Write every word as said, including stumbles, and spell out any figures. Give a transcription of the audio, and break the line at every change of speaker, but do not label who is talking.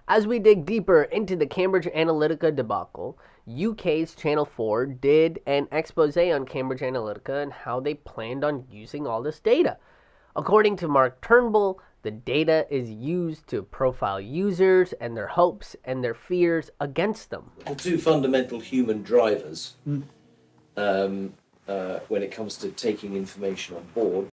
As we dig deeper into the Cambridge Analytica debacle, U K's Channel four did an expose on Cambridge Analytica and how they planned on using all this data. According to Mark Turnbull, the data is used to profile users and their hopes and their fears against them.
The two fundamental human drivers mm. um, uh, when it comes to taking information on board